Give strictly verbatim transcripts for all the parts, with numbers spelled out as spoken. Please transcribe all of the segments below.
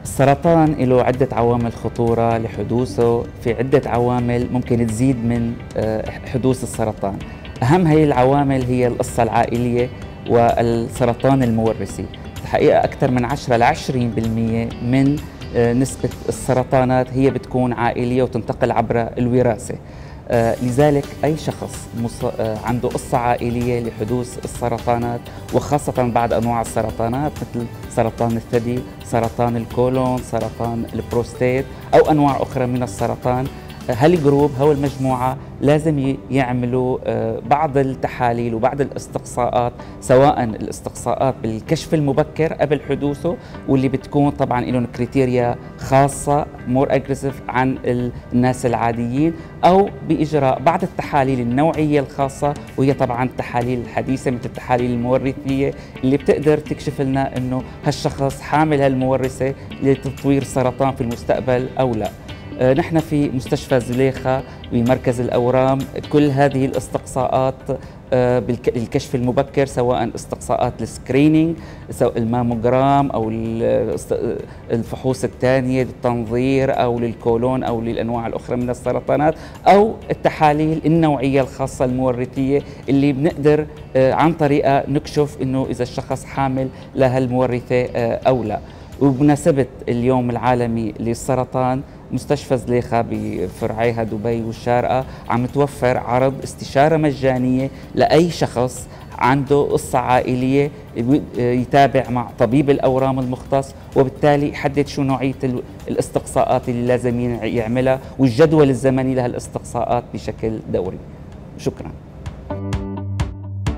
السرطان له عدة عوامل خطورة لحدوثه، في عدة عوامل ممكن تزيد من حدوث السرطان. أهم هي العوامل هي القصة العائلية والسرطان المورثي. الحقيقة أكثر من عشرة إلى عشرين بالمئة من نسبة السرطانات هي بتكون عائلية وتنتقل عبر الوراثة. آه لذلك أي شخص آه عنده قصة عائلية لحدوث السرطانات، وخاصة بعض أنواع السرطانات مثل سرطان الثدي، سرطان الكولون، سرطان البروستات أو أنواع أخرى من السرطان، هالجروب هو المجموعة لازم يعملوا بعض التحاليل وبعض الاستقصاءات، سواء الاستقصاءات بالكشف المبكر قبل حدوثه، واللي بتكون طبعا لهم كريتيريا خاصة مور اجريسيف عن الناس العاديين، أو بإجراء بعض التحاليل النوعية الخاصة، وهي طبعا التحاليل الحديثة مثل التحاليل المورثية اللي بتقدر تكشف لنا إنه هالشخص حامل هالمورثة لتطوير سرطان في المستقبل أو لا. نحن في مستشفى زليخة بمركز الأورام كل هذه الاستقصاءات بالكشف المبكر، سواء استقصاءات السكرينينج، سواء الماموجرام أو الفحوص الثانية للتنظير أو للكولون أو للأنواع الأخرى من السرطانات، أو التحاليل النوعية الخاصة المورثية اللي بنقدر عن طريقها نكشف إنه إذا الشخص حامل لها المورثة أو لا. وبمناسبة اليوم العالمي للسرطان، مستشفى زليخة بفرعيها دبي والشارقة عم توفر عرض استشارة مجانية لأي شخص عنده قصة عائلية يتابع مع طبيب الأورام المختص، وبالتالي يحدد شو نوعية الاستقصاءات اللي لازم يعملها والجدول الزمني لها الاستقصاءات بشكل دوري. شكرا.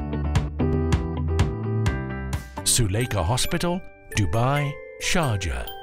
Suleika Hospital, Dubai, Sharjah.